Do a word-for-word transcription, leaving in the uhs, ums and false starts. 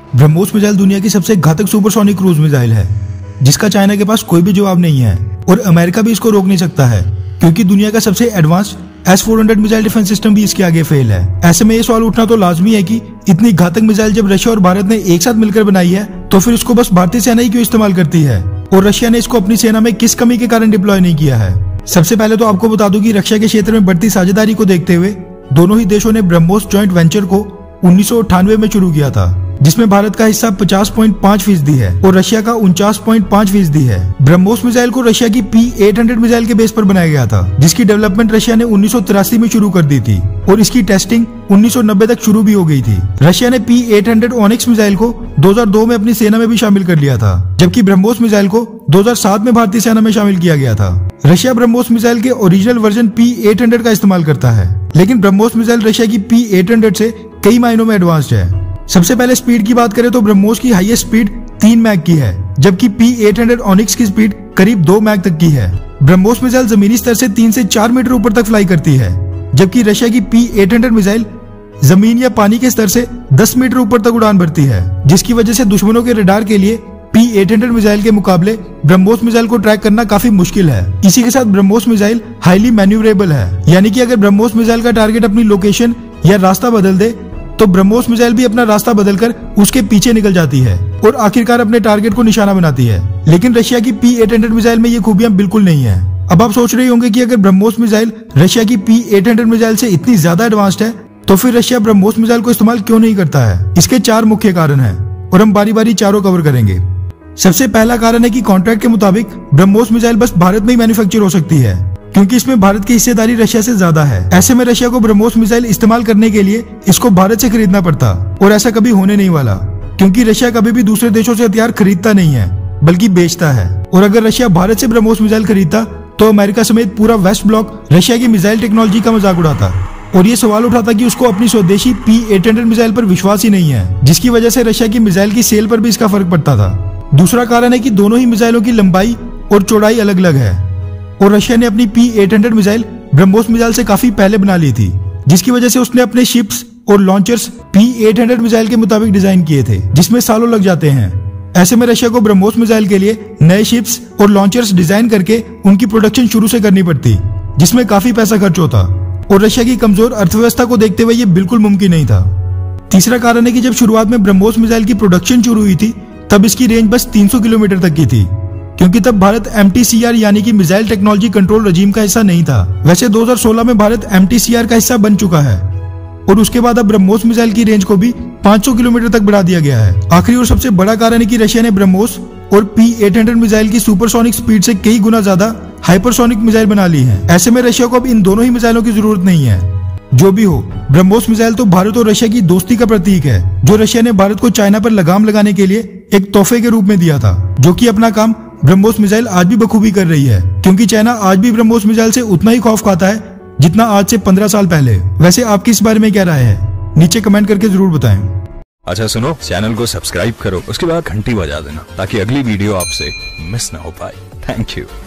BrahMos missile दुनिया की सबसे घातक सुपरसोनिक क्रूज मिसाइल है, जिसका चाइना के पास कोई भी जवाब नहीं है और अमेरिका भी इसको रोक नहीं सकता है, क्योंकि दुनिया का सबसे advance S four hundred missile defence system भी इसके आगे फेल है। ऐसे में ये सवाल उठना तो लाजमी है कि इतनी घातक मिसाइल जब रशिया और भारत ने एक साथ मिलकर बनाई है, तो फिर इसको बस भारतीय सेना ही क्यों इस्तेमाल करती है और रशिया ने इसको अपनी सेना में किस कमी के कारण डिप्लॉय नहीं किया है। सबसे पहले तो आपको बता दूं कि रक्षा के क्षेत्र में बढ़ती साझेदारी को देखते हुए दोनों ही देशों ने ब्रह्मोस जॉइंट वेंचर को उन्नीस सौ अट्ठानवे में शुरू किया था, जिसमें भारत का हिस्सा पचास पॉइंट पाँच फीसदी है और रशिया का उनचास पॉइंट पाँच फीसदी है। ब्रह्मोस मिसाइल को रशिया की पी एट हंड्रेड मिसाइल के बेस पर बनाया गया था, जिसकी डेवलपमेंट रशिया ने उन्नीस सौ तिरासी में शुरू कर दी थी और इसकी टेस्टिंग उन्नीस सौ नब्बे तक शुरू भी हो गई थी। रशिया ने P eight hundred Onyx missile को दो हज़ार दो में अपनी सेना में भी शामिल कर लिया था, जबकि ब्रह्मोस मिसाइल को दो हज़ार सात में भारतीय सेना में शामिल किया गया था। रशिया ब्रह्मोस मिसाइल के original version P eight hundred का इस्तेमाल करता है, लेकिन ब्रह्मोस मिसाइल रशिया की पी एट हंड्रेड से कई मायनों में एडवांस्ड है। सबसे पहले स्पीड की बात करें तो ब्रह्मोस की हाईएस्ट स्पीड तीन मैक की है, जबकि पी एट हंड्रेड ओनिक्स की स्पीड करीब दो मैक तक की है। ब्रह्मोस मिसाइल जमीनी स्तर से तीन से चार मीटर ऊपर तक फ्लाई करती है, जबकि रशिया की पी एट हंड्रेड मिसाइल जमीन या पानी के स्तर से दस मीटर ऊपर तक उड़ान भरती है, जिसकी वजह से दुश्मनों के रडार के लिए पी एट हंड्रेड मिसाइल के मुकाबले ब्रह्मोस मिसाइल को ट्रैक करना काफी मुश्किल है। इसी के साथ ब्रह्मोस मिसाइल हाईली मैन्यूवरेबल है, यानी कि अगर ब्रह्मोस मिसाइल का टारगेट अपनी लोकेशन या रास्ता बदल दे तो ब्रह्मोस मिसाइल भी अपना रास्ता बदलकर उसके पीछे निकल जाती है और आखिरकार अपने टारगेट को निशाना बनाती है। लेकिन रशिया की पी एट हंड्रेड मिसाइल में ये खूबियां बिल्कुल नहीं है। अब आप सोच रहे होंगे कि अगर ब्रह्मोस मिसाइल रशिया की पी एट हंड्रेड मिसाइल से इतनी ज्यादा एडवांस्ड है, तो फिर रशिया ब्रह्मोस मिसाइल को इस्तेमाल क्यों नहीं करता है। इसके चार मुख्य कारण हैं और हम बारी बारी चारों कवर करेंगे। सबसे पहला कारण है कि कॉन्ट्रैक्ट के मुताबिक ब्रह्मोस मिसाइल बस भारत में ही मैन्युफैक्चर हो सकती है, क्योंकि इसमें भारत की हिस्सेदारी रशिया से ज्यादा है। ऐसे में रशिया को ब्रह्मोस मिसाइल इस्तेमाल करने के लिए इसको भारत से खरीदना पड़ता और ऐसा कभी होने नहीं वाला, क्योंकि रशिया कभी भी दूसरे देशों से हथियार खरीदता नहीं है बल्कि बेचता है। और अगर रशिया भारत से ब्रह्मोस मिसाइल खरीदता तो अमेरिका समेत पूरा वेस्ट ब्लॉक रशिया की मिसाइल टेक्नोलॉजी का मजाक उड़ाता और ये सवाल उठाता कि उसको अपनी स्वदेशी पी एट हंड्रेड मिसाइल पर विश्वास ही नहीं है, जिसकी वजह से रशिया की मिसाइल की सेल पर भी इसका फर्क पड़ता था। दूसरा कारण है कि दोनों ही मिसाइलों की लंबाई और चौड़ाई अलग अलग है और रशिया ने अपनी P eight hundred missile BrahMos missile से काफी पहले बना ली थी, जिसकी वजह से उसने अपने शिप्स और launchers P eight hundred missile के मुताबिक डिजाइन किए थे, जिसमें सालों लग जाते हैं। ऐसे में रशिया को ब्रह्मोस मिसाइल के लिए नए शिप्स और लॉन्चर्स डिजाइन करके उनकी प्रोडक्शन शुरू से करनी पड़ती, जिसमें काफी पैसा खर्च होता और रशिया की कमजोर अर्थव्यवस्था को देखते हुए ये बिल्कुल मुमकिन नहीं था। तीसरा कारण है कि जब शुरुआत में ब्रह्मोस मिसाइल की प्रोडक्शन शुरू हुई थी, तब इसकी रेंज बस तीन सौ किलोमीटर तक की थी, क्योंकि तब Bharat M T C R यानी कि मिसाइल टेक्नोलॉजी कंट्रोल रजीम का हिस्सा नहीं था। वैसे दो हज़ार सोलह में Bharat M T C R का हिस्सा बन चुका है और उसके बाद अब ब्रह्मोस मिसाइल की रेंज को भी पाँच सौ किलोमीटर तक बढ़ा दिया गया है। आखिरी और सबसे बड़ा कारण है कि रशिया ने ब्रह्मोस और पी एट हंड्रेड मिसाइल की सुपरसोनिक स्पीड से कई गुना ज्यादा हाइपरसोनिक मिसाइल बना ली है। ऐसे में रशिया को अब इन दोनों ही मिसाइलों की जरूरत नहीं है। जो भी हो, ब्रह्मोस मिसाइल तो भारत और रशिया की दोस्ती का प्रतीक है, जो रशिया ने भारत को चाइना पर लगाम लगाने के लिए एक तोहफे के रूप में दिया था, जो कि अपना काम ब्रह्मोस मिसाइल आज भी बखूबी कर रही है, क्योंकि चाइना आज भी ब्रह्मोस मिसाइल से उतना ही खौफ खाता है जितना आज से पंद्रह साल पहले। वैसे आपकी इस बारे में क्या राय है, नीचे कमेंट करके जरूर बताएं। अच्छा सुनो, चैनल को सब्सक्राइब करो, उसके बाद घंटी बजा देना ताकि अगली वीडियो आपसे मिस ना हो पाए। Thank you.